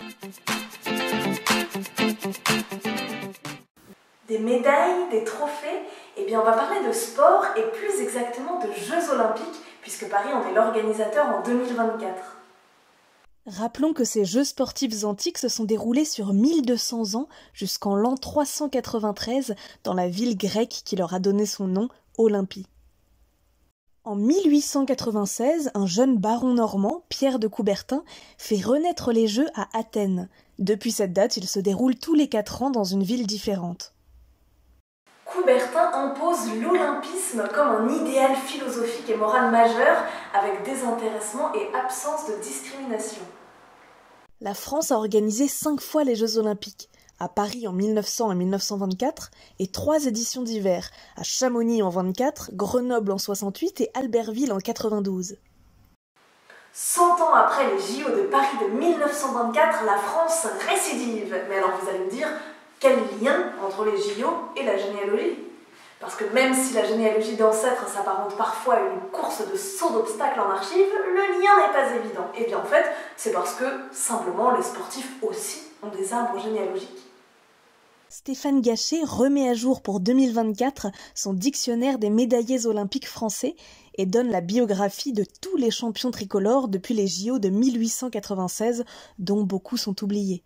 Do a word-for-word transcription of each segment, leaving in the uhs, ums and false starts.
Des médailles, des trophées, eh bien on va parler de sport et plus exactement de Jeux Olympiques, puisque Paris en est l'organisateur en deux mille vingt-quatre. Rappelons que ces Jeux sportifs antiques se sont déroulés sur mille deux cents ans jusqu'en l'an trois cent quatre-vingt-treize dans la ville grecque qui leur a donné son nom, Olympie. En mille huit cent quatre-vingt-seize, un jeune baron normand, Pierre de Coubertin, fait renaître les Jeux à Athènes. Depuis cette date, ils se déroulent tous les quatre ans dans une ville différente. Coubertin impose l'olympisme comme un idéal philosophique et moral majeur, avec désintéressement et absence de discrimination. La France a organisé cinq fois les Jeux Olympiques, à Paris en mille neuf cents et mille neuf cent vingt-quatre, et trois éditions d'hiver, à Chamonix en vingt-quatre, Grenoble en soixante-huit et Albertville en quatre-vingt-douze. Cent ans après les J O de Paris de mille neuf cent vingt-quatre, la France récidive. Mais alors vous allez me dire, quel lien entre les J O et la généalogie? Parce que même si la généalogie d'ancêtres s'apparente parfois à une course de saut d'obstacles en archives, le lien n'est pas évident. Et bien en fait, c'est parce que, simplement, les sportifs aussi ont des arbres généalogiques. Stéphane Gachet remet à jour pour deux mille vingt-quatre son dictionnaire des médaillés olympiques français et donne la biographie de tous les champions tricolores depuis les J O de mille huit cent quatre-vingt-seize, dont beaucoup sont oubliés.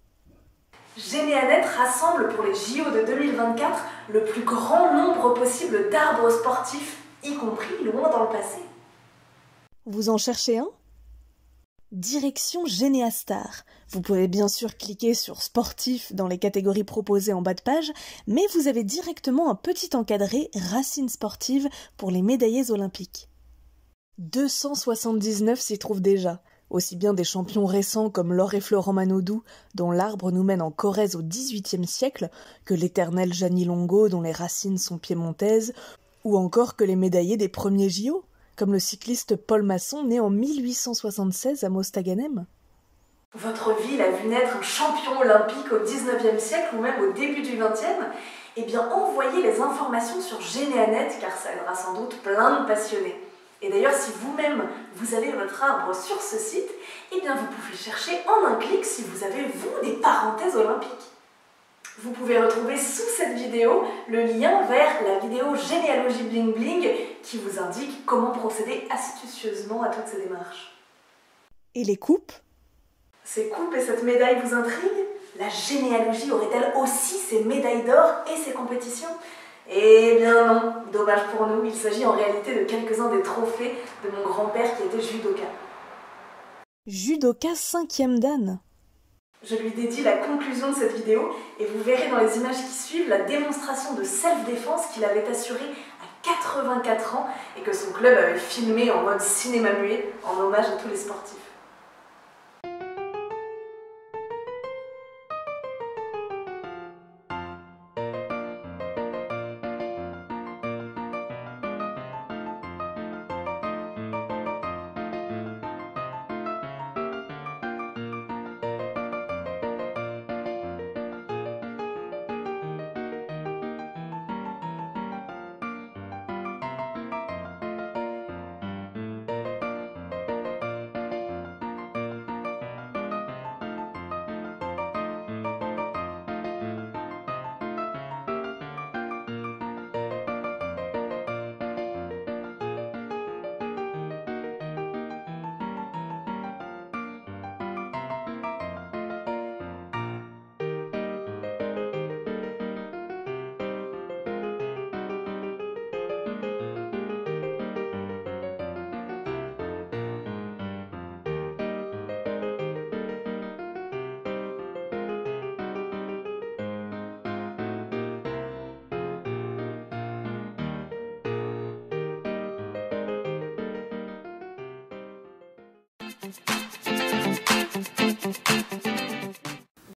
Généanet rassemble pour les J O de deux mille vingt-quatre le plus grand nombre possible d'arbres sportifs, y compris loin dans le passé. Vous en cherchez un? Direction Généastar. Vous pouvez bien sûr cliquer sur Sportif dans les catégories proposées en bas de page, mais vous avez directement un petit encadré Racines sportives pour les médaillés olympiques. deux cent soixante-dix-neuf s'y trouvent déjà, aussi bien des champions récents comme Laure et Florent Manodou, dont l'arbre nous mène en Corrèze au dix-huitième siècle, que l'éternel Jeannie Longo, dont les racines sont piémontaises, ou encore que les médaillés des premiers J O, comme le cycliste Paul Masson, né en mille huit cent soixante-seize à Mostaganem. Votre ville a vu naître un champion olympique au dix-neuvième siècle ou même au début du vingtième? Eh bien, envoyez les informations sur Généanet, car ça aidera sans doute plein de passionnés. Et d'ailleurs, si vous-même, vous avez votre arbre sur ce site, eh bien vous pouvez chercher en un clic si vous avez, vous, des parenthèses olympiques. Vous pouvez retrouver sous cette vidéo le lien vers la vidéo Généalogie Bling Bling qui vous indique comment procéder astucieusement à toutes ces démarches. Et les coupes? Ces coupes et cette médaille vous intriguent? La généalogie aurait-elle aussi ses médailles d'or et ses compétitions? Eh bien non, dommage pour nous, il s'agit en réalité de quelques-uns des trophées de mon grand-père qui était judoka. Judoka cinquième dan. Je lui dédie la conclusion de cette vidéo et vous verrez dans les images qui suivent la démonstration de self-défense qu'il avait assurée à quatre-vingt-quatre ans et que son club avait filmé en mode cinéma muet en hommage à tous les sportifs. Thank you.